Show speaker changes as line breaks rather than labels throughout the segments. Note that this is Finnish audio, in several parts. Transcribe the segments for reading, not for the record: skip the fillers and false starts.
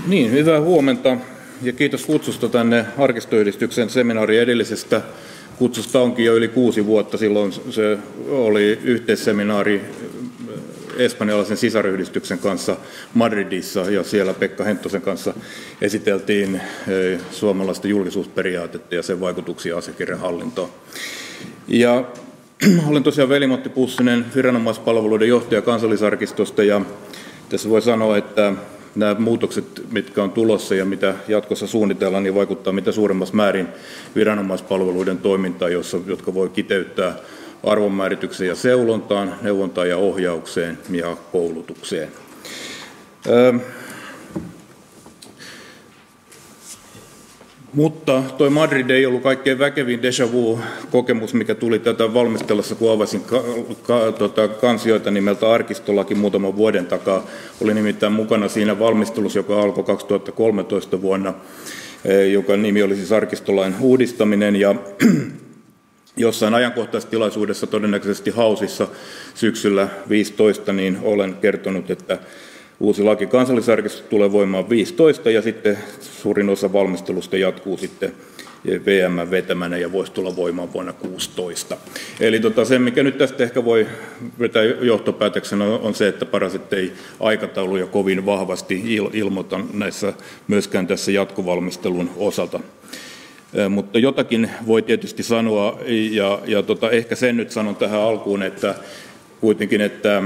Niin, hyvää huomenta ja kiitos kutsusta tänne Arkistoyhdistyksen seminaariin. Edellisestä kutsusta onkin jo yli 6 vuotta. Silloin se oli yhteisseminaari espanjalaisen sisaryhdistyksen kanssa Madridissa ja siellä Pekka Henttosen kanssa esiteltiin suomalaista julkisuusperiaatetta ja sen vaikutuksia asiakirjahallintoon. Ja olen tosiaan Veli-Matti Pussinen, viranomaispalveluiden johtaja Kansallisarkistosta, ja tässä voi sanoa, että nämä muutokset, mitkä on tulossa ja mitä jatkossa suunnitellaan, niin vaikuttaa mitä suuremmassa määrin viranomaispalveluiden toimintaan, jotka voi kiteyttää arvonmääritykseen ja seulontaan, neuvontaan ja ohjaukseen ja koulutukseen. Mutta tuo Madrid ei ollut kaikkein väkevin déjà vu-kokemus, mikä tuli tätä valmistellessa, kun avasin kansioita nimeltä Arkistolaki muutaman vuoden takaa. Oli nimittäin mukana siinä valmistelussa, joka alkoi 2013 vuonna, joka nimi oli siis Arkistolain uudistaminen. Ja jossain ajankohtaistilaisuudessa, todennäköisesti Hausissa syksyllä 2015, niin olen kertonut, että uusi laki Kansallisarkistosta tulee voimaan 2015 ja sitten suurin osa valmistelusta jatkuu sitten VM vetämänä ja voisi tulla voimaan vuonna 2016. Eli se, mikä nyt tästä ehkä voi vetää johtopäätöksenä, on se, että paras, ettei aikatauluja kovin vahvasti ilmoita näissä myöskään tässä jatkovalmistelun osalta. Mutta jotakin voi tietysti sanoa, ja ehkä sen nyt sanon tähän alkuun, että kuitenkin, että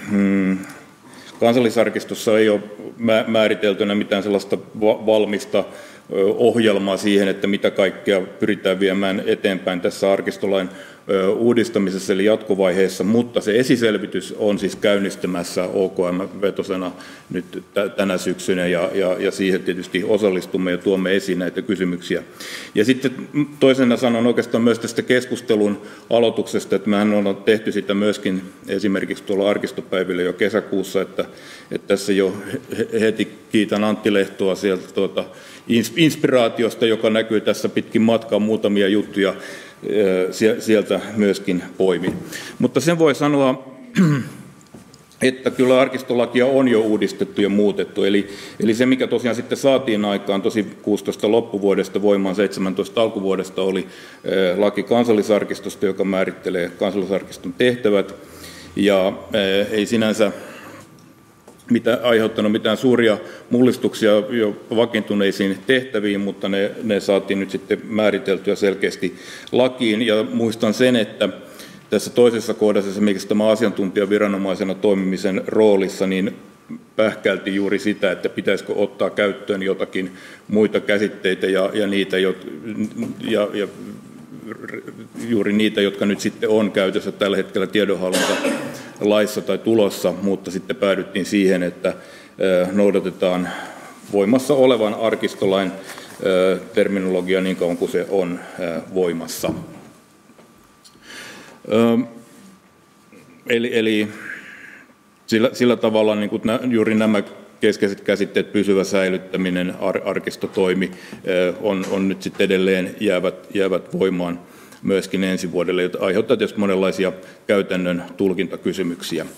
Kansallisarkistossa ei ole määriteltynä mitään sellaista valmista ohjelmaa siihen, että mitä kaikkea pyritään viemään eteenpäin tässä arkistolain uudistamisessa eli jatkovaiheessa, mutta se esiselvitys on siis käynnistymässä OKM-vetosena nyt tänä syksynä ja siihen tietysti osallistumme ja tuomme esiin näitä kysymyksiä. Ja sitten toisena sanon oikeastaan myös tästä keskustelun aloituksesta, että mehän ollaan tehty sitä myöskin esimerkiksi tuolla arkistopäivillä jo kesäkuussa, että tässä jo heti kiitän Antti Lehtoa sieltä inspiraatiosta, joka näkyy tässä pitkin matkaa, muutamia juttuja sieltä myöskin poimin. Mutta sen voi sanoa, että kyllä arkistolakia on jo uudistettu ja muutettu. Eli se, mikä tosiaan sitten saatiin aikaan tosi 16 loppuvuodesta voimaan 17 alkuvuodesta, oli laki Kansallisarkistosta, joka määrittelee Kansallisarkiston tehtävät. Ja ei sinänsä aiheuttanut mitään suuria mullistuksia jo vakiintuneisiin tehtäviin, mutta ne saatiin nyt sitten määriteltyä selkeästi lakiin. Ja muistan sen, että tässä toisessa kohdassa esimerkiksi tämä asiantuntijaviranomaisena toimimisen roolissa, niin pähkälti juuri sitä, että pitäisikö ottaa käyttöön jotakin muita käsitteitä ja juuri niitä, jotka nyt sitten on käytössä tällä hetkellä tiedonhallintalaissa tai tulossa, mutta sitten päädyttiin siihen, että noudatetaan voimassa olevan arkistolain terminologia niin kauan kuin se on voimassa. Eli sillä tavalla niin kuin juuri nämä keskeiset käsitteet, pysyvä säilyttäminen, arkistotoimi on nyt sitten edelleen jäävät voimaan myöskin ensi vuodelle, jota aiheuttaa tietysti monenlaisia käytännön tulkintakysymyksiä.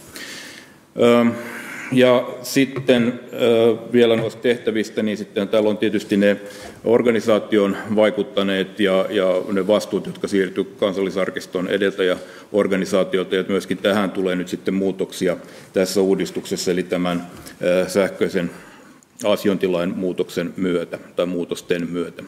Ja sitten vielä noista tehtävistä, niin sitten täällä on tietysti ne organisaation vaikuttaneet ja ne vastuut, jotka siirtyvät Kansallisarkiston edeltäjäorganisaatiolta, ja myöskin tähän tulee nyt sitten muutoksia tässä uudistuksessa, eli tämän sähköisen asiointilain muutoksen myötä tai muutosten myötä.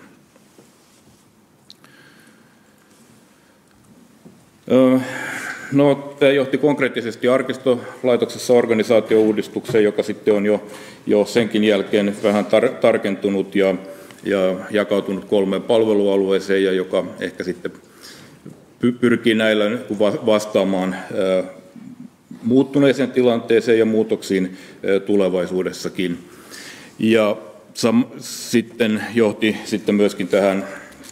No, tämä johti konkreettisesti arkistolaitoksessa organisaatiouudistukseen, joka sitten on jo senkin jälkeen vähän tarkentunut ja jakautunut 3 palvelualueeseen, ja joka ehkä sitten pyrkii näillä vastaamaan muuttuneeseen tilanteeseen ja muutoksiin tulevaisuudessakin. Ja sitten johti sitten myöskin tähän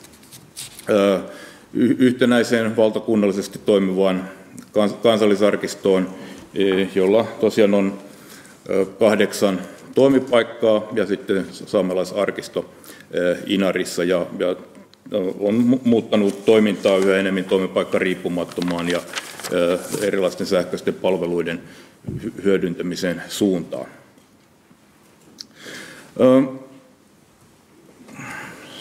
yhtenäiseen valtakunnallisesti toimivaan kansallisarkistoon, jolla tosiaan on 8 toimipaikkaa ja sitten saamelaisarkisto Inarissa ja on muuttanut toimintaa yhä enemmän toimipaikkariippumattomaan ja erilaisten sähköisten palveluiden hyödyntämisen suuntaan.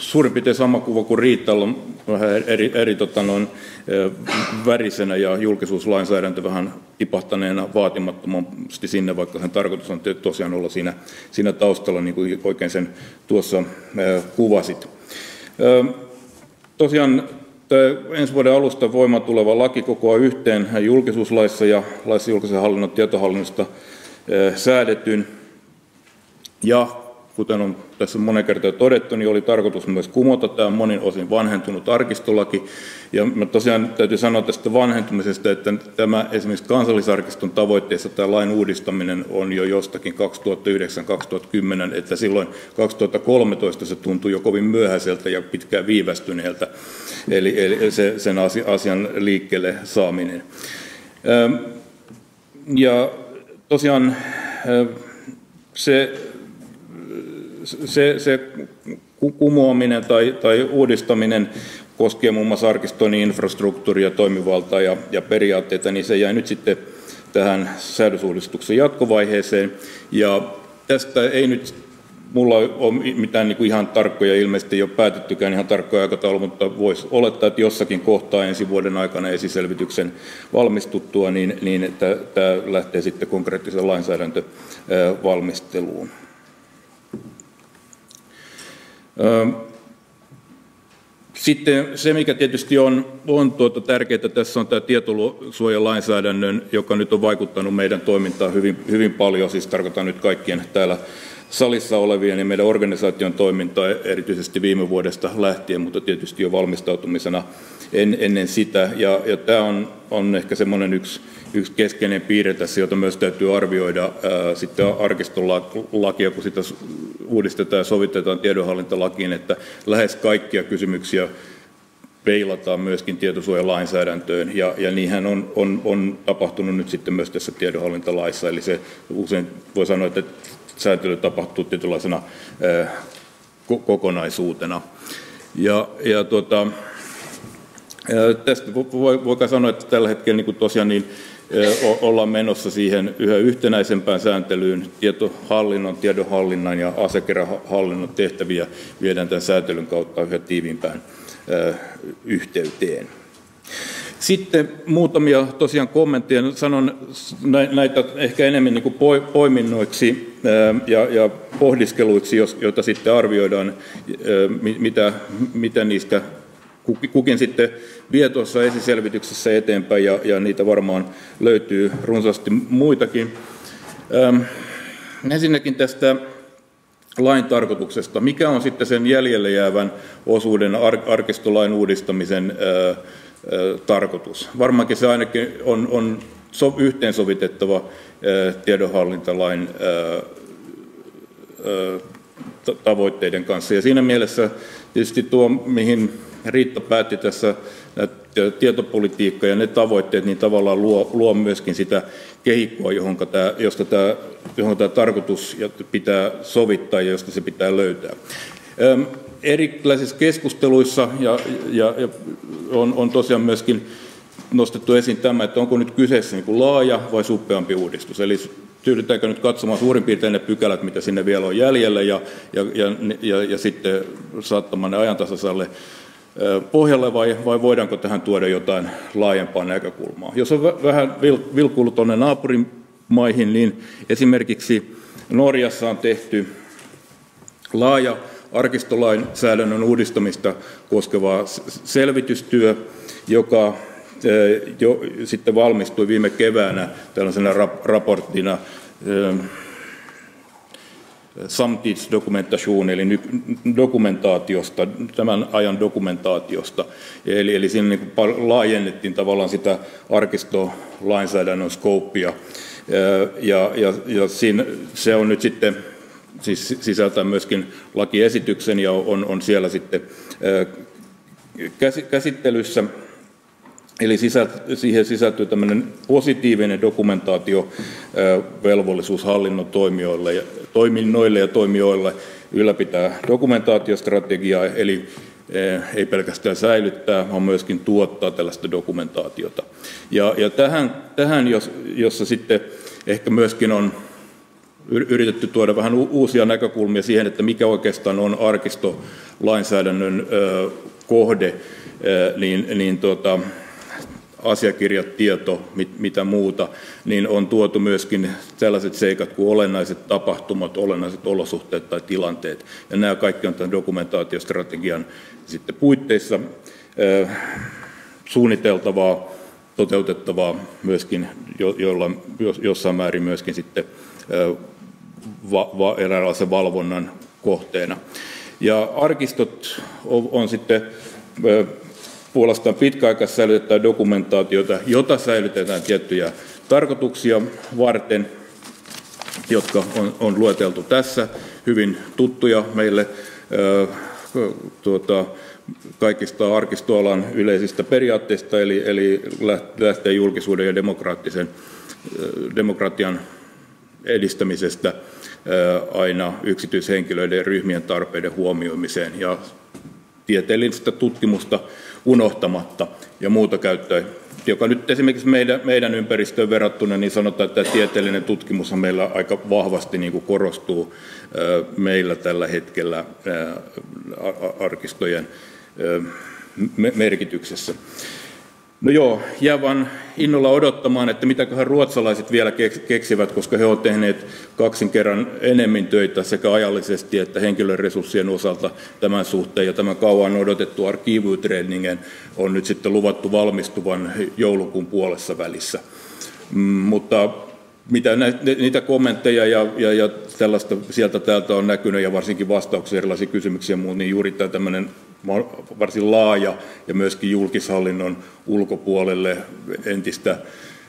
suurin piirtein sama kuva kuin Riittalla, on vähän eri värisenä ja julkisuuslainsäädäntö vähän tipahtaneena vaatimattomasti sinne, vaikka sen tarkoitus on tosiaan olla siinä taustalla, niin kuin oikein sen tuossa kuvasit. Tosiaan ensi vuoden alusta voimaan tuleva laki kokoaa yhteen julkisuuslaissa ja laissa julkisen hallinnon tietohallinnosta säädetyn. Ja kuten on tässä monen kertaan todettu, niin oli tarkoitus myös kumota tämä monin osin vanhentunut arkistolaki. Ja mä tosiaan täytyy sanoa tästä vanhentumisesta, että tämä esimerkiksi Kansallisarkiston tavoitteessa tämä lain uudistaminen on jo jostakin 2009-2010, että silloin 2013 se tuntui jo kovin myöhäiseltä ja pitkään viivästyneeltä, eli sen asian liikkeelle saaminen. Ja tosiaan se kumoaminen tai uudistaminen koskee muun muassa arkistoinnin infrastruktuuria, toimivaltaa ja periaatteita, niin se jäi nyt sitten tähän säädösuudistuksen jatkovaiheeseen. Ja tästä ei nyt mulla ole mitään niin kuin ihan tarkkoja, ilmeisesti ei ole päätettykään ihan tarkkoja aikataulu, mutta voisi olettaa, että jossakin kohtaa ensi vuoden aikana esiselvityksen valmistuttua, niin että tämä lähtee sitten konkreettiseen lainsäädäntövalmisteluun. Sitten se, mikä tietysti on tärkeää tässä on tämä tietosuojalainsäädännön, joka nyt on vaikuttanut meidän toimintaan hyvin paljon, siis tarkoitan nyt kaikkien täällä salissa olevien ja meidän organisaation toimintaa erityisesti viime vuodesta lähtien, mutta tietysti jo valmistautumisena ennen sitä. Ja tämä on ehkä semmoinen yksi keskeinen piirre tässä, jota myös täytyy arvioida sitten arkistolakia, kun sitä uudistetaan ja sovitetaan tiedonhallintalakiin, että lähes kaikkia kysymyksiä peilataan myöskin tietosuojalainsäädäntöön, ja niinhän on tapahtunut nyt sitten myös tässä tiedonhallintalaissa, eli se usein voi sanoa, että sääntely tapahtuu tietynlaisena kokonaisuutena. Tästä voi sanoa, että tällä hetkellä niin tosiaan ollaan menossa siihen yhä yhtenäisempään sääntelyyn, tiedonhallinnan ja asiakirjahallinnon tehtäviä viedään tämän säätelyn kautta yhä tiiviimpään yhteyteen. Sitten muutamia tosiaan kommentteja, sanon näitä ehkä enemmän niin kuin poiminnoiksi ja pohdiskeluiksi, joita sitten arvioidaan, mitä niistä kukin sitten vie tuossa esiselvityksessä eteenpäin, ja niitä varmaan löytyy runsaasti muitakin. Ensinnäkin tästä lain tarkoituksesta. Mikä on sitten sen jäljelle jäävän osuuden arkistolain uudistamisen tarkoitus? Varmaankin se ainakin on yhteensovitettava tiedonhallintalain tavoitteiden kanssa. Ja siinä mielessä tietysti tuo, mihin Riitta päätti tässä, tietopolitiikka ja ne tavoitteet, niin tavallaan luo myöskin sitä kehikkoa, johon tämä tarkoitus pitää sovittaa ja josta se pitää löytää. Erilaisissa keskusteluissa on tosiaan myöskin nostettu esiin tämä, että onko nyt kyseessä niin kuin laaja vai suppeampi uudistus. Eli tyydytäänkö nyt katsomaan suurin piirtein ne pykälät, mitä sinne vielä on jäljellä, ja sitten saattamaan ne ajantasaisalle pohjalle, vai voidaanko tähän tuoda jotain laajempaa näkökulmaa. Jos on vähän vilkuillut tuonne naapurimaihin, niin esimerkiksi Norjassa on tehty laaja arkistolainsäädännön uudistamista koskeva selvitystyö, joka jo sitten valmistui viime keväänä tällaisena raporttina samtidsdokumentation, eli dokumentaatiosta, tämän ajan dokumentaatiosta. Eli siinä niin kuin laajennettiin tavallaan sitä arkistolainsäädännön skouppia, ja siinä, se on nyt sitten siis sisältää myöskin lakiesityksen ja on siellä sitten käsittelyssä. Eli siihen sisältyy tämmöinen positiivinen dokumentaatiovelvollisuus hallinnon toiminnoille ja toimijoille ylläpitää dokumentaatiostrategiaa, eli ei pelkästään säilyttää, vaan myöskin tuottaa tällaista dokumentaatiota. Ja tähän jossa sitten ehkä myöskin on yritetty tuoda vähän uusia näkökulmia siihen, että mikä oikeastaan on arkistolainsäädännön kohde, asiakirjat, tieto, mitä muuta, niin on tuotu myöskin sellaiset seikat kuin olennaiset tapahtumat, olennaiset olosuhteet tai tilanteet. Ja nämä kaikki on tämän dokumentaatiostrategian sitten puitteissa suunniteltavaa, toteutettavaa myöskin, jolla jossain määrin myöskin sitten eräänlaisen valvonnan kohteena. Ja arkistot on sitten puolestaan pitkäaikaisesti säilytetään dokumentaatiota, jota säilytetään tiettyjä tarkoituksia varten, jotka on lueteltu tässä, hyvin tuttuja meille kaikista arkistoalan yleisistä periaatteista, eli lähtee julkisuuden ja demokratian edistämisestä aina yksityishenkilöiden ja ryhmien tarpeiden huomioimiseen ja tieteellistä tutkimusta unohtamatta ja muuta käyttöä, joka nyt esimerkiksi meidän ympäristöön verrattuna, niin sanotaan, että tieteellinen tutkimus meillä aika vahvasti niin kuin korostuu meillä tällä hetkellä arkistojen merkityksessä. No joo, jää vaan innolla odottamaan, että mitäköhän ruotsalaiset vielä keksivät, koska he ovat tehneet 2 kerran enemmän töitä sekä ajallisesti että henkilöresurssien osalta tämän suhteen. Ja tämä kauan odotettu arkiivuutredningen on nyt sitten luvattu valmistuvan joulukuun puolessa välissä. Mutta mitä niitä kommentteja ja tällaista sieltä täältä on näkynyt ja varsinkin vastauksia erilaisia kysymyksiä ja muut, niin juuri tämä tämmöinen varsin laaja ja myöskin julkishallinnon ulkopuolelle entistä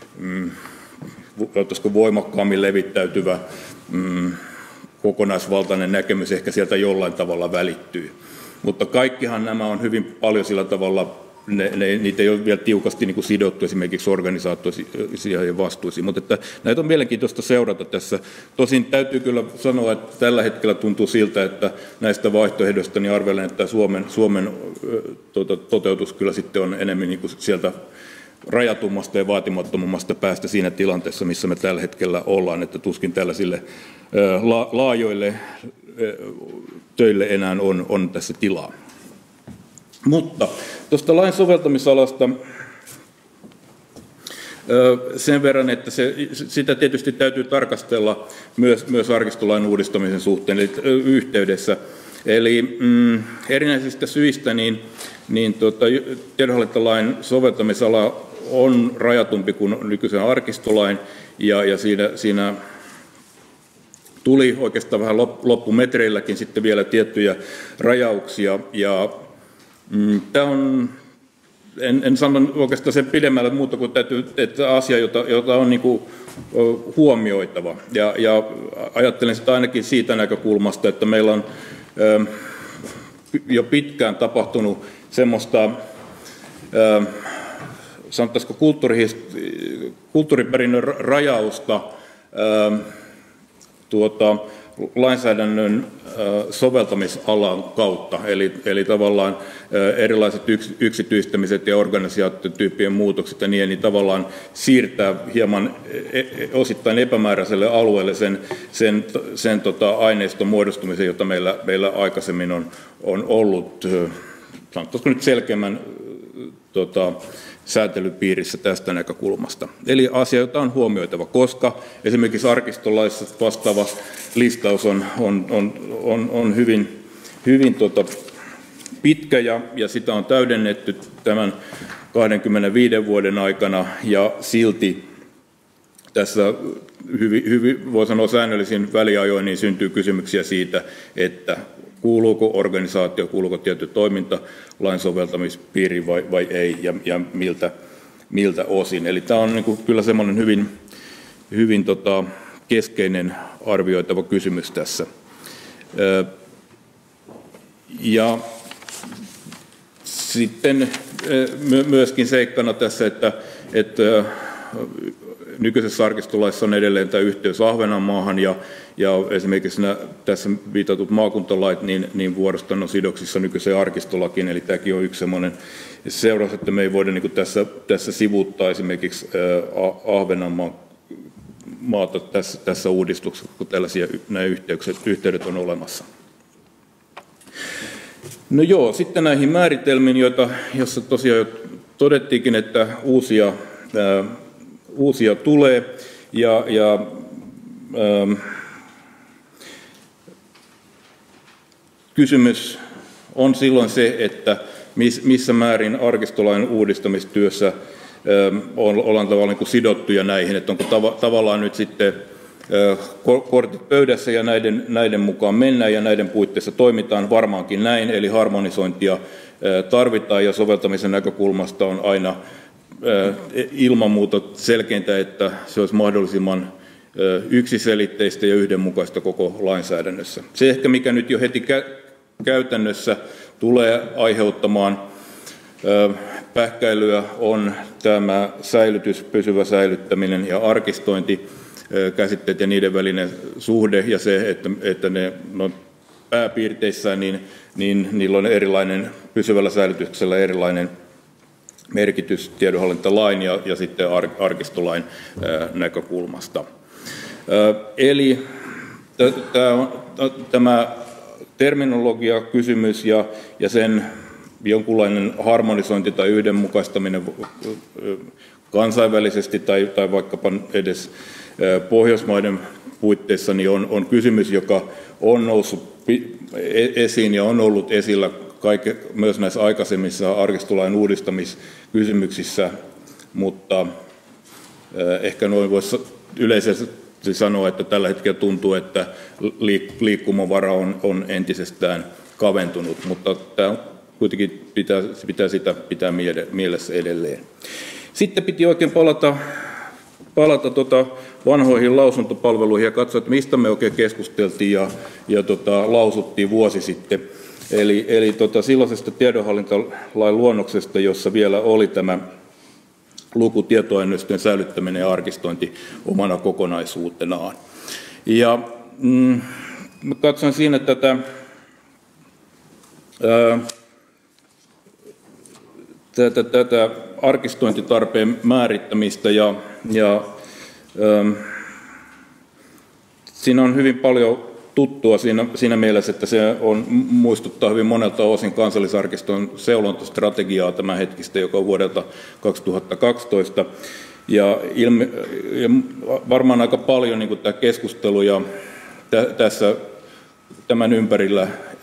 voimakkaammin levittäytyvä kokonaisvaltainen näkemys ehkä sieltä jollain tavalla välittyy. Mutta kaikkihan nämä on hyvin paljon sillä tavalla, niitä ei ole vielä tiukasti niin kuin sidottu esimerkiksi organisaatioihin ja vastuisiin, mutta että näitä on mielenkiintoista seurata tässä. Tosin täytyy kyllä sanoa, että tällä hetkellä tuntuu siltä, että näistä vaihtoehdoista niin arvelen, että Suomen toteutus kyllä sitten on enemmän niin kuin sieltä rajatummasta ja vaatimattomammasta päästä siinä tilanteessa, missä me tällä hetkellä ollaan, että tuskin tällaisille laajoille töille enää on tässä tilaa. Mutta tuosta lain soveltamisalasta sen verran, että sitä tietysti täytyy tarkastella myös arkistolain uudistamisen suhteen eli yhteydessä. Eli erinäisistä syistä tiedonhallintolain soveltamisala on rajatumpi kuin nykyisen arkistolain ja siinä tuli oikeastaan vähän loppumetreilläkin sitten vielä tiettyjä rajauksia ja tämä on, en sano oikeastaan sen pidemmälle muuta kuin että asia, jota on niin kuin huomioitava. Ja ajattelen sitä ainakin siitä näkökulmasta, että meillä on jo pitkään tapahtunut semmoista, sanottaisiko kulttuuriperinnön rajausta lainsäädännön soveltamisalan kautta, eli tavallaan erilaiset yksityistämiset ja organisaatiotyyppien muutokset ja niin tavallaan siirtää hieman osittain epämääräiselle alueelle sen aineiston muodostumisen, jota meillä aikaisemmin on ollut, sanottaisiko nyt selkeämmän säätelypiirissä tästä näkökulmasta. Eli asia, jota on huomioitava, koska esimerkiksi arkistolaissa vastaava listaus on hyvin pitkä ja sitä on täydennetty tämän 25 vuoden aikana ja silti tässä hyvin voi sanoa säännöllisin väliajoin niin syntyy kysymyksiä siitä, että kuuluuko organisaatio, kuuluuko tietty toiminta lain soveltamispiiriin vai ei ja miltä osin. Eli tämä on niin kuin kyllä semmoinen hyvin keskeinen arvioitava kysymys tässä. Ja sitten myöskin seikkana tässä, että nykyisessä arkistolaissa on edelleen tämä yhteys Ahvenanmaahan ja esimerkiksi tässä viitatut maakuntalait niin vuorostaan on sidoksissa nykyiseen arkistolakiin, eli tämäkin on yksi semmoinen seuraus, että me ei voida niin kuin tässä sivuuttaa esimerkiksi Ahvenanmaan maata tässä uudistuksessa, kun tällaisia nämä yhteydet on olemassa. No joo, sitten näihin määritelmiin, joissa tosiaan jo todettiinkin, että uusia tulee, kysymys on silloin se, että missä määrin arkistolain uudistamistyössä ollaan tavallaan niin sidottuja näihin, että onko tavallaan nyt sitten kortit pöydässä ja näiden mukaan mennään ja näiden puitteissa toimitaan varmaankin näin, eli harmonisointia tarvitaan ja soveltamisen näkökulmasta on aina ilman muuta selkeintä, että se olisi mahdollisimman yksiselitteistä ja yhdenmukaista koko lainsäädännössä. Se ehkä mikä nyt jo heti käytännössä tulee aiheuttamaan pähkäilyä on tämä pysyvä säilyttäminen ja arkistointi, käsitteet ja niiden välinen suhde ja se, että ne pääpiirteissään niin niillä on erilainen, pysyvällä säilytyksellä erilainen merkitys tiedonhallintalain ja sitten arkistolain näkökulmasta. Eli tämä terminologiakysymys ja sen jonkunlainen harmonisointi tai yhdenmukaistaminen kansainvälisesti tai vaikkapa edes Pohjoismaiden puitteissa niin on kysymys, joka on noussut esiin ja on ollut esillä myös näissä aikaisemmissa arkistolain uudistamiskysymyksissä, mutta ehkä noin voisi yleisesti sanoa, että tällä hetkellä tuntuu, että liikkumavara on entisestään kaventunut, mutta tämä kuitenkin pitää sitä pitää mielessä edelleen. Sitten piti oikein palata vanhoihin lausuntopalveluihin ja katsoa, että mistä me oikein keskusteltiin ja lausuttiin vuosi sitten. Eli silloisesta tiedonhallintalain luonnoksesta, jossa vielä oli tämä lukutietoaineistojen säilyttäminen ja arkistointi omana kokonaisuutenaan. Ja katson siinä tätä arkistointitarpeen määrittämistä ja siinä on hyvin paljon tuttua siinä mielessä, että se muistuttaa hyvin monelta osin kansallisarkiston seulontastrategiaa tämänhetkistä, joka on vuodelta 2012. Ja varmaan aika paljon niin kuin tämä keskustelu ja tässä tämän ympärillä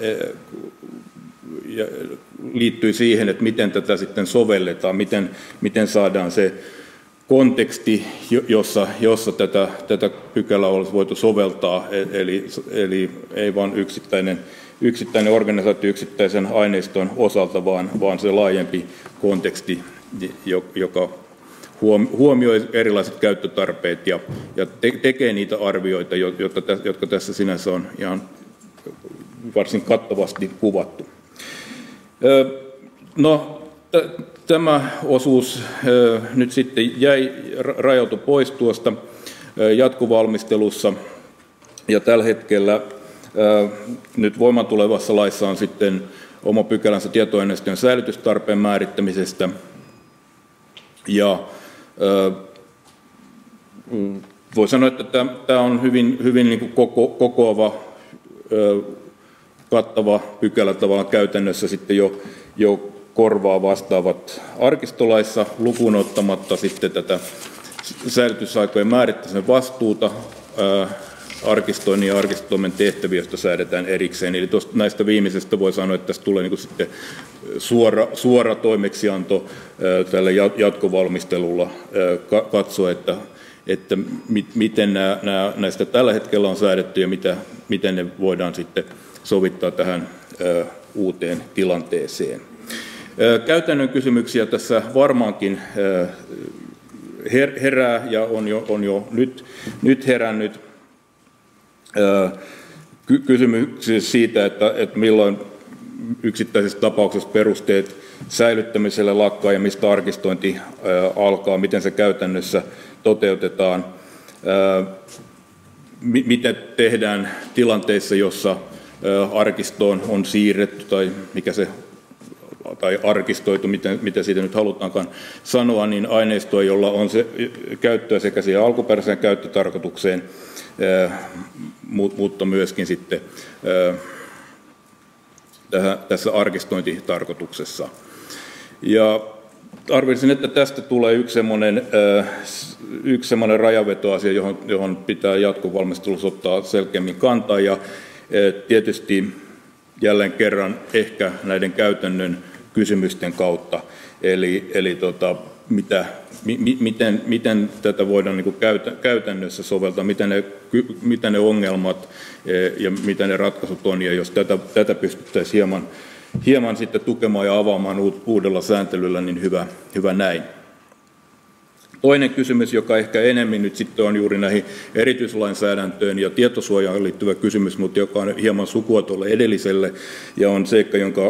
liittyy siihen, että miten tätä sitten sovelletaan, miten saadaan se konteksti, jossa tätä pykälää olisi voitu soveltaa, eli ei vain yksittäinen organisaatio yksittäisen aineiston osalta, vaan se laajempi konteksti, joka huomioi erilaiset käyttötarpeet ja tekee niitä arvioita, jotka tässä sinänsä on ihan varsin kattavasti kuvattu. No, tämä osuus nyt sitten rajautui pois tuosta jatkovalmistelussa ja tällä hetkellä nyt voimaan tulevassa laissa on sitten oma pykälänsä tietoaineistojen säilytystarpeen määrittämisestä ja voi sanoa, että tämä on hyvin niin kuin kokoava kattava pykälä tavallaan käytännössä sitten jo korvaa vastaavat arkistolaissa lukuun ottamatta sitten tätä säilytysaikojen määrittämisen vastuuta, arkistoinnin ja arkistoimen tehtäviä, joista säädetään erikseen. Eli näistä viimeisestä voi sanoa, että tässä tulee niin kuin sitten suora toimeksianto tällä jatkovalmistelulla katsoa, että miten näistä tällä hetkellä on säädetty ja miten ne voidaan sitten sovittaa tähän uuteen tilanteeseen. Käytännön kysymyksiä tässä varmaankin herää ja on jo nyt herännyt kysymyksiä siitä, että milloin yksittäisessä tapauksessa perusteet säilyttämiselle lakkaa ja mistä arkistointi alkaa, miten se käytännössä toteutetaan, miten tehdään tilanteissa, jossa arkistoon on siirretty tai mikä se tai arkistoitu, mitä siitä nyt halutaankaan sanoa, niin aineistoa, jolla on se käyttöä sekä siihen alkuperäiseen käyttötarkoitukseen, mutta myöskin sitten tässä arkistointitarkoituksessa. Ja arvelisin, että tästä tulee yksi semmoinen rajanvetoasia, johon pitää jatkovalmistelussa ottaa selkeämmin kantaa, ja tietysti jälleen kerran ehkä näiden käytännön kysymysten kautta, eli miten tätä voidaan niin kuin käytännössä soveltaa, mitä ne ongelmat ja mitä ne ratkaisut on, ja jos tätä pystyttäisiin hieman sitten tukemaan ja avaamaan uudella sääntelyllä, niin hyvä näin. Toinen kysymys, joka ehkä enemmän nyt sitten on juuri näihin erityislainsäädäntöön ja tietosuojaan liittyvä kysymys, mutta joka on hieman sukua tuolle edelliselle, ja on seikka, jonka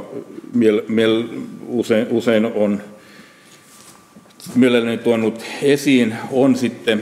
usein on mielelläni tuonut esiin, on sitten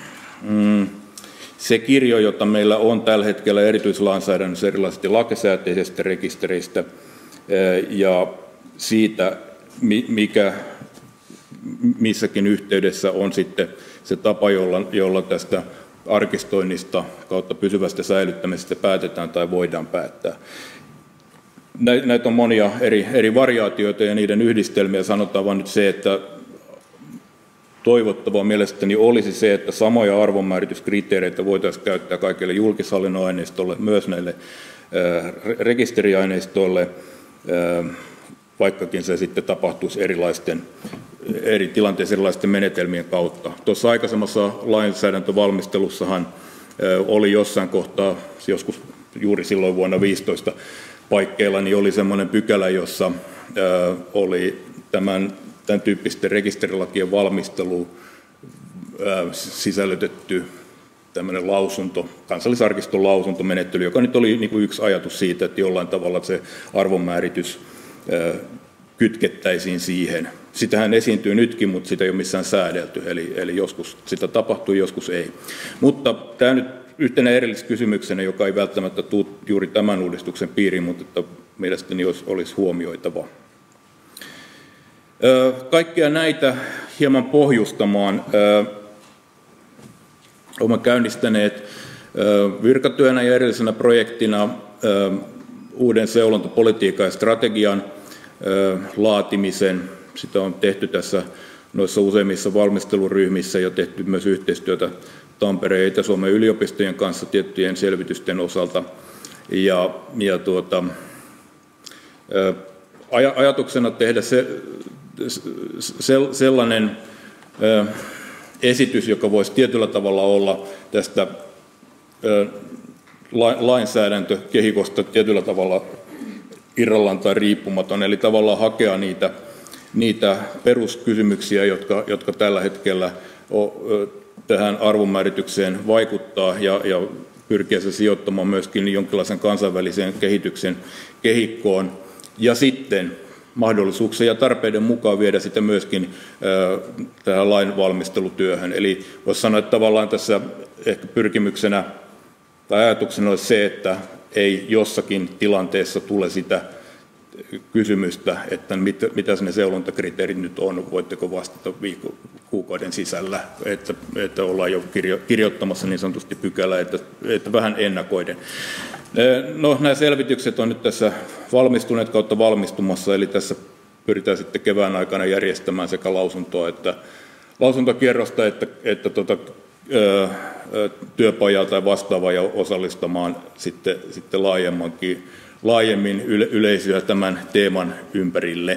se kirjo, jota meillä on tällä hetkellä erityislainsäädännössä erilaisista lakisääteisistä rekistereistä ja siitä, mikä missäkin yhteydessä on sitten se tapa, jolla tästä arkistoinnista kautta pysyvästä säilyttämisestä päätetään tai voidaan päättää. Näitä on monia eri variaatioita ja niiden yhdistelmiä. Sanotaan vain nyt se, että toivottavaa mielestäni olisi se, että samoja arvonmäärityskriteereitä voitaisiin käyttää kaikille julkishallinnon aineistolle, myös näille rekisteriaineistoille, vaikkakin se sitten tapahtuisi eri tilanteissa erilaisten menetelmien kautta. Tuossa aikaisemmassa lainsäädäntövalmistelussahan oli jossain kohtaa, joskus juuri silloin vuonna 2015 paikkeilla, niin oli semmoinen pykälä, jossa oli tämän tyyppisten rekisterilakien valmisteluun sisällytetty tämmöinen lausunto, kansallisarkiston lausuntomenettely, joka nyt oli niin kuin yksi ajatus siitä, että jollain tavalla se arvonmääritys kytkettäisiin siihen. Sitähän esiintyy nytkin, mutta sitä ei ole missään säädelty, eli joskus sitä tapahtuu, joskus ei. Mutta tämä nyt yhtenä erilliskysymyksenä, joka ei välttämättä tule juuri tämän uudistuksen piiriin, mutta että mielestäni olisi huomioitava. Kaikkia näitä hieman pohjustamaan olemme käynnistäneet virkatyönä ja erillisenä projektina uuden seulontapolitiikan ja strategian laatimisen. Sitä on tehty tässä noissa useimmissa valmisteluryhmissä ja tehty myös yhteistyötä Tampereen ja Itä-Suomen yliopistojen kanssa tiettyjen selvitysten osalta. Ajatuksena tehdä sellainen esitys, joka voisi tietyllä tavalla olla tästä lainsäädäntökehikosta tietyllä tavalla irrallaan tai riippumaton, eli tavallaan hakea niitä peruskysymyksiä, jotka tällä hetkellä tähän arvonmääritykseen vaikuttaa, ja pyrkiä se sijoittamaan myöskin jonkinlaisen kansainvälisen kehityksen kehikkoon, ja sitten mahdollisuuksien ja tarpeiden mukaan viedä sitä myöskin tähän lainvalmistelutyöhön. Eli voisi sanoa, että tavallaan tässä ehkä pyrkimyksenä tai ajatuksena olisi se, että ei jossakin tilanteessa tule sitä kysymystä, että mitä ne seulontakriteerit nyt on, voitteko vastata kuukauden sisällä, että ollaan jo kirjoittamassa niin sanotusti pykälää, että vähän ennakoiden. No, nämä selvitykset on nyt tässä valmistuneet kautta valmistumassa, eli tässä pyritään sitten kevään aikana järjestämään sekä lausuntoa että lausuntokierrosta että työpajaa tai vastaavaa ja osallistamaan sitten laajemmin yleisöä tämän teeman ympärille.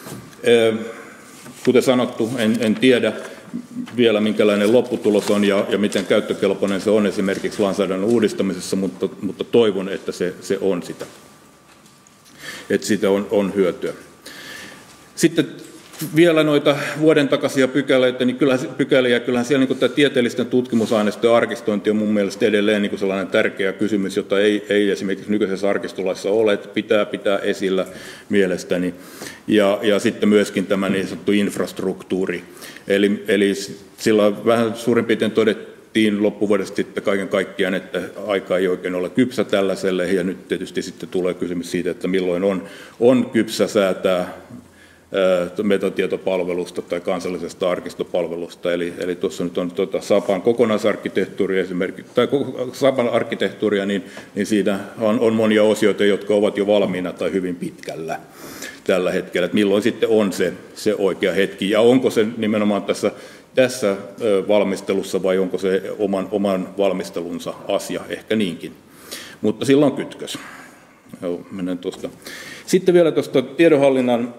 Kuten sanottu, en tiedä vielä minkälainen lopputulos on ja miten käyttökelpoinen se on esimerkiksi lainsäädännön uudistamisessa, mutta toivon, että se on sitä. Että siitä on hyötyä. Sitten vielä noita vuoden takaisia pykäliä, niin kyllähän siellä niin tämä tieteellisten tutkimusaineistojen arkistointi on mun mielestä edelleen niin sellainen tärkeä kysymys, jota ei esimerkiksi nykyisessä arkistolaissa ole, että pitää esillä mielestäni. Ja sitten myöskin tämä niin sanottu infrastruktuuri. Eli sillä vähän suurin piirtein todettiin loppuvuodesta sitten kaiken kaikkiaan, että aika ei oikein ole kypsä tällaiselle, ja nyt tietysti sitten tulee kysymys siitä, että milloin on kypsä säätää
metatietopalvelusta tai kansallisesta arkistopalvelusta. Eli tuossa nyt on SAPAn kokonaisarkkitehtuuria esimerkiksi, tai SAPAn arkkitehtuuria, niin siinä on monia osioita, jotka ovat jo valmiina tai hyvin pitkällä tällä hetkellä, että milloin sitten on se oikea hetki, ja onko se nimenomaan tässä valmistelussa vai onko se oman valmistelunsa asia, ehkä niinkin. Mutta sillä on kytkös. Mennään tuosta. Sitten vielä tuosta tiedonhallinnan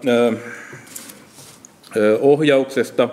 ohjauksesta.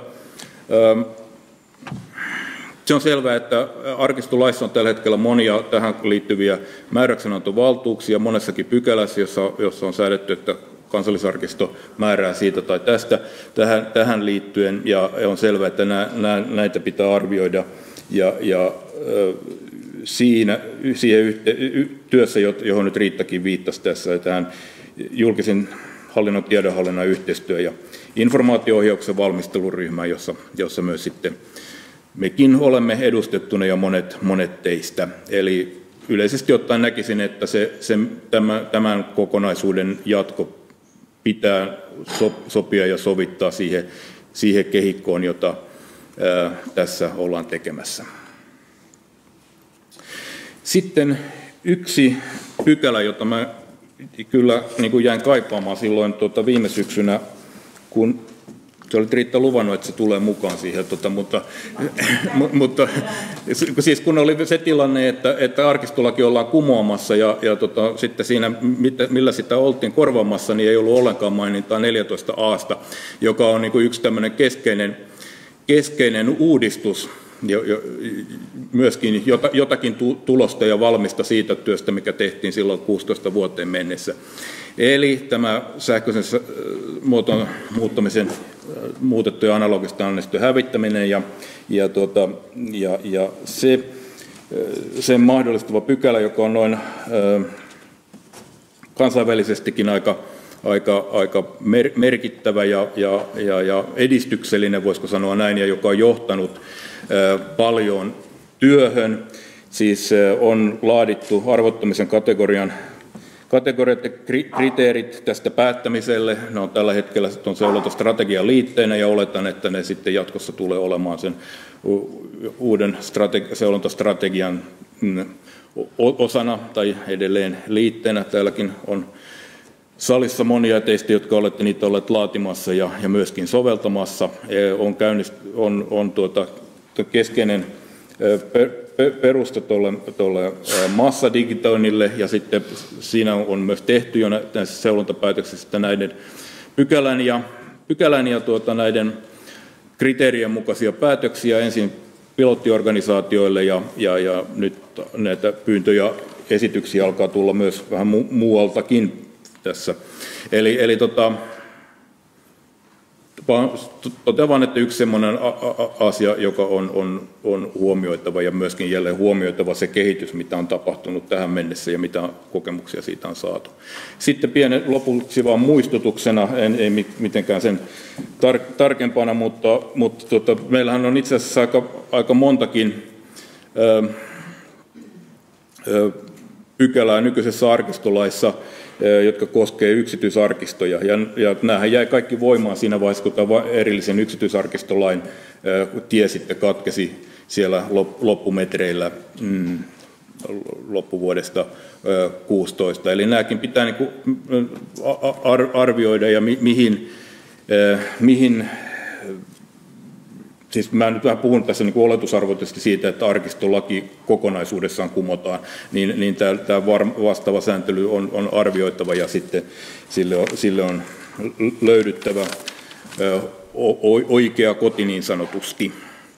Se on selvää, että arkistolaissa on tällä hetkellä monia tähän liittyviä määräyksenantovaltuuksia monessakin pykälässä, jossa on säädetty, että Kansallisarkisto määrää siitä tai tästä tähän liittyen, ja on selvää, että näitä pitää arvioida, ja siihen työssä, johon nyt Riittakin viittasi tässä, tähän julkisen hallinnon tiedonhallinnan yhteistyö- ja informaatio-ohjauksen valmisteluryhmään, jossa myös sitten mekin olemme edustettuna ja monet teistä. Eli yleisesti ottaen näkisin, että tämän kokonaisuuden jatko pitää sopia ja sovittaa siihen kehikkoon, jota tässä ollaan tekemässä. Sitten yksi pykälä, jota mä kyllä niin kuin jäin kaipaamaan silloin viime syksynä, kun se oli Riitta luvannut, että se tulee mukaan siihen, mutta siis kun oli se tilanne, että arkistolaki ollaan kumoamassa ja sitten siinä, millä sitä oltiin korvaamassa, niin ei ollut ollenkaan mainintaa 14 A:sta, joka on niin kuin yksi tämmöinen keskeinen uudistus, myöskin jotakin tulosta ja valmista siitä työstä, mikä tehtiin silloin 16 vuoteen mennessä. Eli tämä sähköisen muotoon muuttamisen muutettujen analogisten aineistojen hävittäminen ja sen mahdollistava pykälä, joka on noin kansainvälisestikin aika merkittävä ja edistyksellinen, voisiko sanoa näin, ja joka on johtanut paljon työhön. Siis on laadittu arvottamisen kategoriat ja kriteerit tästä päättämiselle. Ne on tällä hetkellä seulontstrategian liitteenä, ja oletan, että ne sitten jatkossa tulee olemaan sen uuden seulontastrategian osana tai edelleen liitteenä. Täälläkin on salissa monia teistä, jotka olette niitä olleet laatimassa ja myöskin soveltamassa. On keskeinen peruste tuolle massadigitoinnille, ja sitten siinä on myös tehty jo näissä seulontapäätöksissä näiden pykälän ja näiden kriteerien mukaisia päätöksiä ensin pilottiorganisaatioille, ja nyt näitä pyyntöjä ja esityksiä alkaa tulla myös vähän muualtakin tässä. Eli totean vain, että yksi sellainen asia, joka on huomioitava, ja myöskin jälleen huomioitava se kehitys, mitä on tapahtunut tähän mennessä ja mitä kokemuksia siitä on saatu. Sitten pienen lopuksi vaan muistutuksena, ei mitenkään sen tarkempana, mutta meillähän on itse asiassa aika montakin pykälää nykyisessä arkistolaissa, jotka koskee yksityisarkistoja. Ja nämähän jäi kaikki voimaan siinä vaiheessa, kun tämä erillisen yksityisarkistolain tie sitten katkesi siellä loppumetreillä loppuvuodesta 2016. Eli nämäkin pitää niin kuin arvioida, ja mihin siis mä nyt vähän puhun tässä niin kuin oletusarvoisesti siitä, että arkistolaki kokonaisuudessaan kumotaan, niin tämä vastaava sääntely on arvioitava, ja sitten sille on löydyttävä oikea koti niin sanotusti.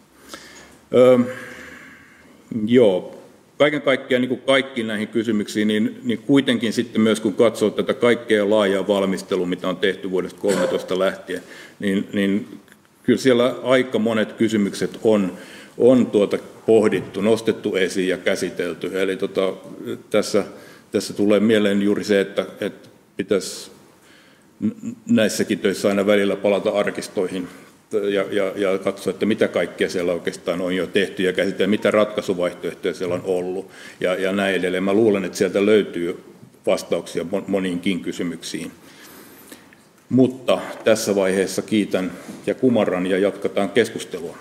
Joo, kaiken kaikkiaan niin kuin kaikkiin näihin kysymyksiin, niin kuitenkin sitten myös kun katsoo tätä kaikkea laajaa valmistelua, mitä on tehty vuodesta 2013 lähtien, niin kyllä siellä aika monet kysymykset on pohdittu, nostettu esiin ja käsitelty. Eli tässä tulee mieleen juuri se, että pitäisi näissäkin töissä aina välillä palata arkistoihin ja katsoa, että mitä kaikkea siellä oikeastaan on jo tehty ja käsitellä, mitä ratkaisuvaihtoehtoja siellä on ollut ja näin edelleen. Mä luulen, että sieltä löytyy vastauksia moniinkin kysymyksiin. Mutta tässä vaiheessa kiitän ja kumarran ja jatketaan keskustelua.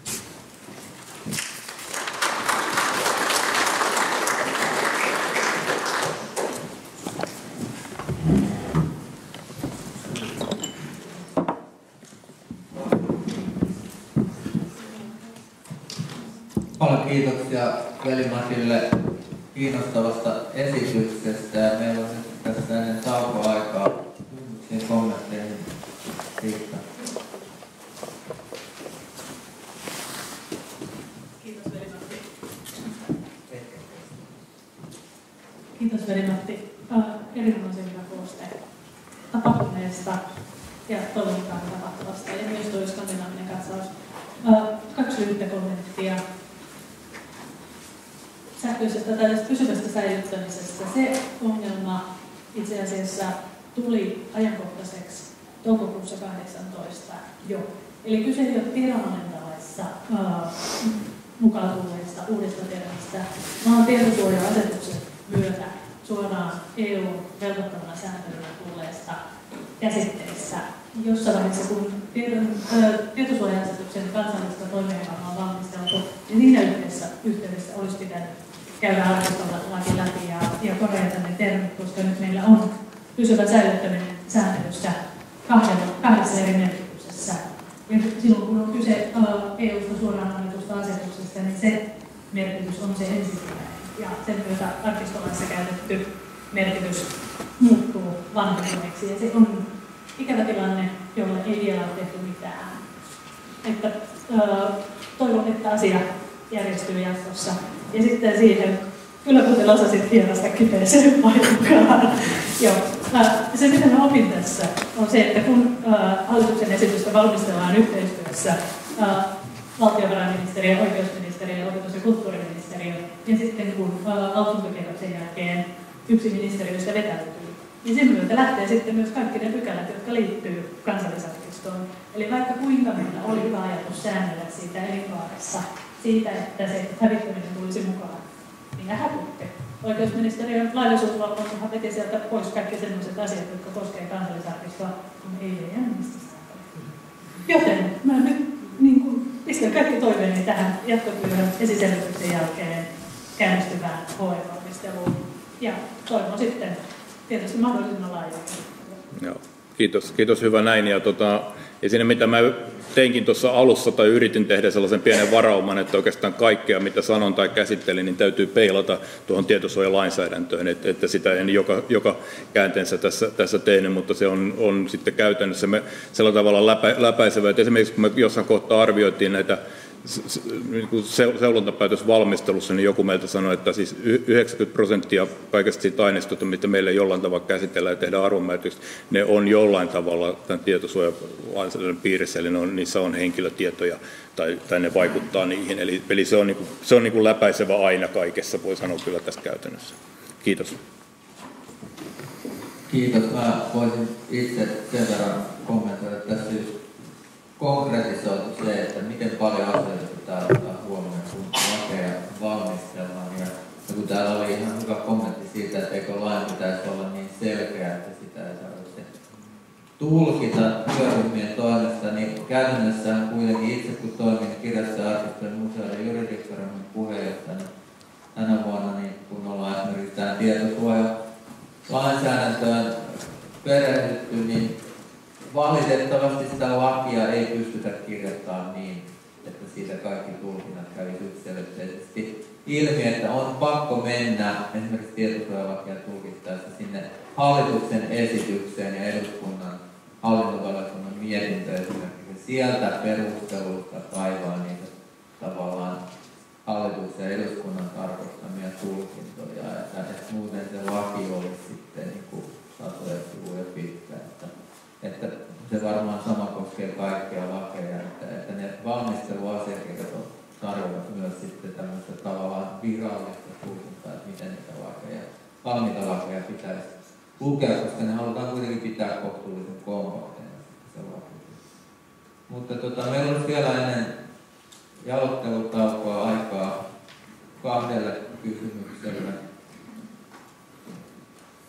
Paljon kiitoksia Veli-Matille kiinnostavasta esityksestä. Meillä on nyt tässä ennen taukoaikaa kysymyksiin kommentteihin siitä.
Kiitos Veli-Matti. Kiitos Veli-Matti. Erinomaisen hyvä kooste tapahtuneesta ja toivon mukaan tapahtuvasta ja myös tuo skandinaavinen katsaus. 2 lyhyttä kommenttia. Sähköisestä tai pysyvästä säilyttämisestä. Se ongelma itse asiassa tuli ajankohtaiseksi toukokuussa 2018 jo. Eli kyse ei ole tiedonantolaissa mukaan tulleista uudesta termistä, vaan tietosuoja-asetuksen myötä suoraan EU-velvoittamana sääntelyllä tulleesta käsitteessä. Jossain vaiheessa, kun tietosuoja-asetuksen kansallista toimeenpanoa on valmisteltu, niin siinä yhteydessä olisi pitänyt käydä arkistolaki läpi ja korjata ne termit, koska nyt meillä on pysyvä säilyttäminen sääntelyssä kahdessa eri merkityksessä. Ja silloin kun on kyse EU:sta suoraan annetusta asetuksesta, niin se merkitys on se ensisijainen. Ja sen myötä arkistolaissa käytetty merkitys muuttuu vanhentuneeksi. Ja se on ikävä tilanne, jolla ei vielä ole tehty mitään. Että, toivon, että asia järjestyy jatkossa. Ja sitten siihen, kyllä kuten osasit hienosti kipeäseen paikkaan. Joo. Se, mitä mä opin tässä, on se, että kun hallituksen esitystä valmistellaan yhteistyössä valtiovarainministeriö, oikeusministeriö, opetus- ja kulttuuriministeriö, ja sitten kun lausuntokierroksen jälkeen yksi ministeriöstä vetäytyy, niin sen myötä lähtee sitten myös kaikki ne pykälät, jotka liittyy kansallisarkistoon. Eli vaikka kuinka meillä oli hyvä ajatus säännellä siitä elinkaaressa, siitä, että se hävittäminen tulisi mukaan, niin ne hävitti. Oikeusministeriön laillisuusvalvontahan veti sieltä pois kaikki sellaiset asiat, jotka koskevat kansallisarkistoa, kun ei jää niistä sääntelyä. Joten mä nyt pistän kaikki toiveeni tähän jatkotyöhön esiselvityksen jälkeen käynnistyvään HE-valmisteluun. Ja toivon sitten tietysti mahdollisimman laajaa.
Joo. Kiitos, hyvä näin. Ja siinä mitä mä teinkin tuossa alussa tai yritin tehdä sellaisen pienen varauman, että oikeastaan kaikkea mitä sanon tai käsittelin, niin täytyy peilata tuohon tietosuojalainsäädäntöön, että sitä en joka käänteensä tässä tehnyt, mutta se on sitten käytännössä sillä tavalla läpäisevä, että esimerkiksi kun me jossain kohtaa arvioitiin näitä seulontapäätösvalmistelussa, niin joku meiltä sanoi, että siis 90% kaikesta siitä aineistosta, mitä meille jollain tavalla käsitellään ja tehdään arvonmääritykset, ne on jollain tavalla tämän tietosuojalainsäädännön piirissä, eli niissä on henkilötietoja tai ne vaikuttaa niihin. Eli se on niin kuin läpäisevä aina kaikessa, voi sanoa kyllä tässä käytännössä. Kiitos.
Kiitos. Mä voisin itse sen verran kommentoida tässä konkretisoitu se, että miten paljon asioita pitää ottaa huomioon, kun lakeja valmistellaan. Ja kun täällä oli ihan hyvä kommentti siitä, että eikö lain pitäisi olla niin selkeä, että sitä ei tarvitse tulkita työryhmien toimesta, niin käytännössä kuitenkin itse kun toimin kirjasto- ja arkistojen museoiden juridikkoryhmän puheenjohtajana tänä vuonna, niin kun ollaan esimerkiksi tähän tietosuojalainsäädäntöön perehdytty, niin valitettavasti sitä lakia ei pystytä kirjoittamaan niin, että siitä kaikki tulkinnat kävisi yksilöllisesti ilmi, että on pakko mennä esimerkiksi tietosuojalakia tulkittaessa sinne hallituksen esitykseen ja eduskunnan hallintovaliokunnan mietintöön esimerkiksi sieltä perusteluista kaivaa niitä tavallaan hallituksen ja eduskunnan tarkoittamia tulkintoja, että muuten se laki olisi sitten niin kuin satoja sivuja pitkä. Että se varmaan sama koskee kaikkia lakeja, että ne valmisteluasiakirjat tarjoavat myös sitten tämmöistä tavallaan virallista tulkintaa, että miten niitä lakeja, valmiita lakeja pitäisi lukea, koska ne halutaan kuitenkin pitää kohtuullisen kompakteina se laki. Mutta meillä olisi vielä ennen jalottelutaukoa aikaa 2 kysymykselle.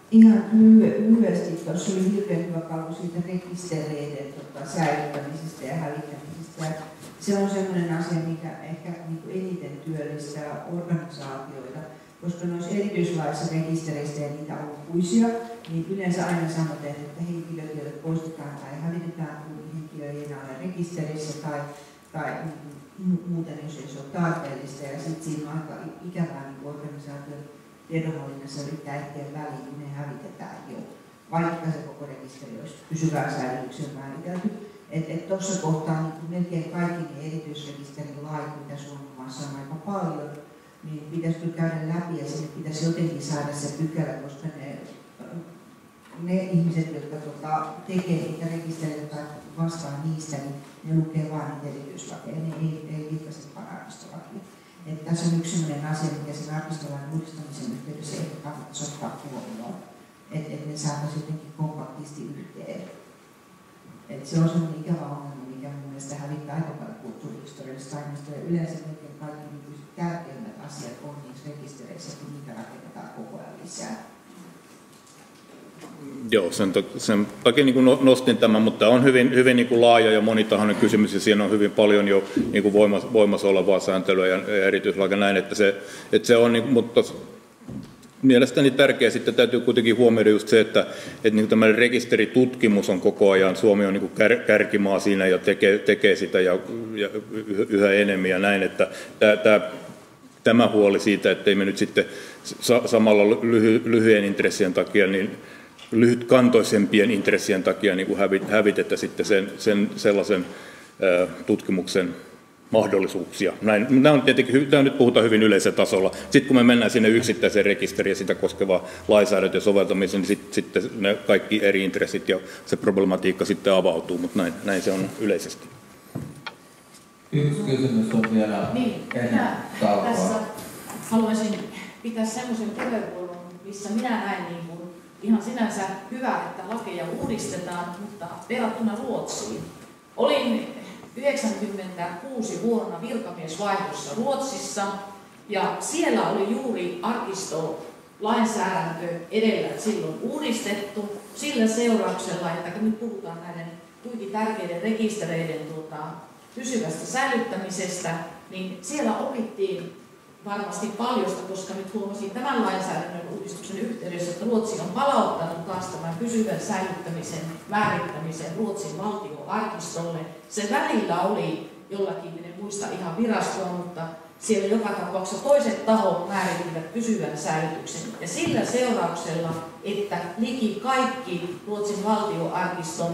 Ihan lyhyesti, tuossa oli hirveän hyvä kalvo siitä rekistereiden säilyttämisestä ja hävittämisestä. Ja se on sellainen asia, mikä ehkä eniten työllistää organisaatioita, koska noissa erityislaissa rekistereistä ja niitä on lukuisia, niin yleensä aina sanotaan, että henkilötiedot poistetaan tai hävitetään, kun henkilö ei enää ole rekisterissä tai muuten, jos ei se ole tarpeellista. Ja sitten siinä on aika ikävää organisaation tiedonhallinnassa yrittää ehtiä väliin, niin ne hävitetään jo, vaikka se koko rekisteri olisi pysyvään säilytykseen määritelty. Tuossa kohtaa niin melkein kaikki ne erityisrekisterin lait, mitä Suomessa on aika paljon, niin pitäisi kyllä käydä läpi ja sinne pitäisi jotenkin saada se pykälä, koska ne ihmiset, jotka tekee niitä rekistereitä tai vastaa niistä, niin ne lukee vain niitä erityislakeja, ne ei vilkaise arkistolakia. Tässä on yksi sellainen asia, mikä sen arkistolain uudistamisen yhteydessä ehkä kannattaisi ottaa huomioon, että ne saataisiin jotenkin kompaktisti yhteen. Se on sellainen ikävä ongelma, mikä mun mielestä hävittää aika paljon kulttuurihistoriallisesta aineista ja yleensä kaikki tärkeimmät asiat on niissä rekistereissä, kun niitä rakennetaan koko ajan lisää.
Joo, sen takia niin nostin tämän, mutta on hyvin niin kuin laaja ja monitahoinen kysymys ja siinä on hyvin paljon jo niin kuin voimassa olevaa sääntelyä ja erityislakia näin, että se on, niin, mutta mielestäni tärkeää sitten täytyy kuitenkin huomioida just se, että niin kuin tämä rekisteritutkimus on koko ajan, Suomi on niin kuin kärkimaa siinä ja tekee sitä ja yhä enemmän ja näin, että tämä huoli siitä, ettei me nyt sitten samalla lyhyen intressien takia, niin lyhytkantoisempien intressien takia niin kuin hävitetä sitten sellaisen tutkimuksen mahdollisuuksia. Nämä on tietenkin, nyt puhutaan hyvin yleisellä tasolla. Sitten kun me mennään sinne yksittäiseen rekisteriin ja sitä koskevaa lainsäädäntöä ja soveltamiseen, niin sitten ne kaikki eri intressit ja se problematiikka sitten avautuu, mutta näin se on yleisesti.
Yksi kysymys on vielä
minä tässä haluaisin pitää semmoisen puheenvuoron, missä minä näin niin kuin ihan sinänsä hyvä, että lakeja uudistetaan, mutta verrattuna Ruotsiin. Olin 1996 vuonna virkamiesvaihdossa Ruotsissa ja siellä oli juuri arkistolainsäädäntö edellä silloin uudistettu sillä seurauksella, että kun nyt puhutaan näiden kuitenkin tärkeiden rekistereiden pysyvästä säilyttämisestä, niin siellä opittiin varmasti paljosta, koska nyt huomasin tämän lainsäädännön uudistuksen yhteydessä, että Ruotsi on palauttanut taas tämän pysyvän säilyttämisen määrittämisen Ruotsin valtioarkistolle. Se välillä oli jollakin, en muista ihan virastoa, mutta siellä joka tapauksessa toiset tahot määrittivät pysyvän säilytyksen. Ja sillä seurauksella, että liki kaikki Ruotsin valtioarkiston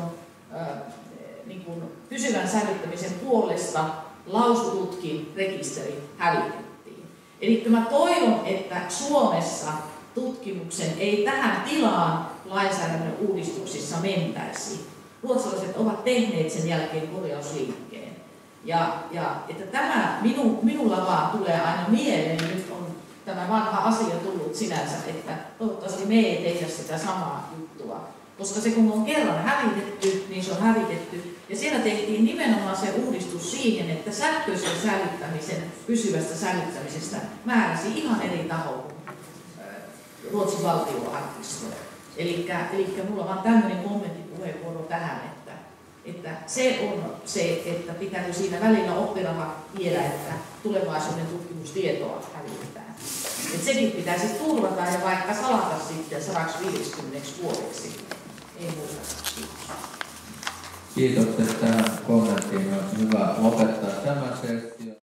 niin kuin pysyvän säilyttämisen puolesta lausututkin rekisteri hävitettiin. Eli mä toivon, että Suomessa tutkimuksen ei tähän tilaan lainsäädännön uudistuksissa mentäisi. Ruotsalaiset ovat tehneet sen jälkeen korjausliikkeen. Ja että tämä minulla vaan tulee aina mieleen, nyt on tämä vanha asia tullut sinänsä, että toivottavasti me ei tehdä sitä samaa juttua. Koska se kun on kerran hävitetty, niin se on hävitetty. Ja siellä tehtiin nimenomaan se uudistus siihen, että sähköisen säilyttämisen, pysyvästä säilyttämisestä määräsi ihan eri taho kuin Ruotsin valtioarkisto. Eli mulla on vaan tämmöinen kommenttipuheenvuoro tähän, että se on se, että pitääkö siinä välillä oppirata vielä, että tulevaisuuden tutkimustietoa hävitetään. Että sekin pitäisi turvata ja vaikka salata sitten 150 vuodeksi. Ei muuta.
Kiitokset tähän kommenttiin. On hyvä lopettaa tämä sessio.